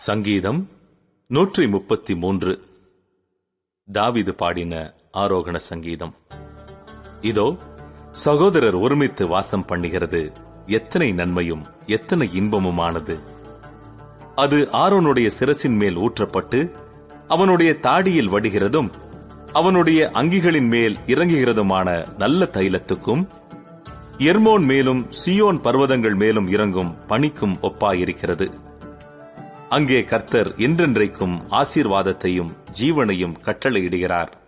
சங்கீதம் 133. தாவீது பாடின ஆரோகண சங்கீதம். இதோ, சகோதரர் ஒருமித்து வாசம் பண்ணுகிறது எத்தனை நன்மையும் எத்தனை இன்பமுமானது. அது ஆரோனுடைய சிரசின் மேல் ஊற்றப்பட்டு அவனுடைய தாடியில் வடிகிறதும் அவனுடைய அங்கிகளின் மேல் இறங்குகிறதுமான நல்ல தைலத்துக்கும் எர்மோன் மேலும் சீயோன் பர்வதங்கள் மேலும் இறங்கும் பனிக்கும் ஒப்பாயிருக்கிறது. அங்கே கர்த்தர் என்றென்றைக்கும் ஆசீர்வாதத்தையும் ஜீவனையும் கட்டளையிடுகிறார்.